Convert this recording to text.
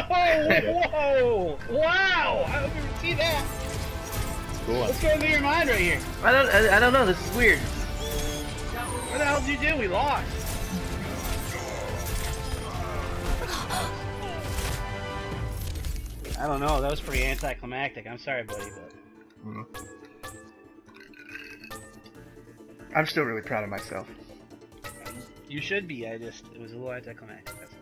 Whoa! Wow! I don't even see that. Cool. What's going through your mind right here? I don't know. This is weird. What the hell did you do? We lost. I don't know. That was pretty anticlimactic. I'm sorry, buddy, but I'm still really proud of myself. you should be. It was a little anticlimactic. That's